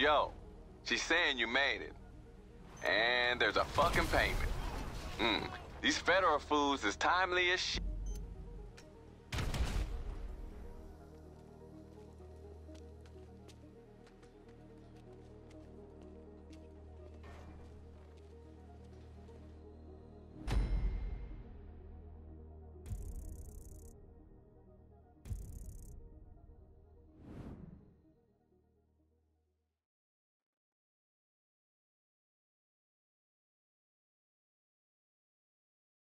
Yo, she's saying you made it. And there's a fucking payment. These federal fools is timely as shit.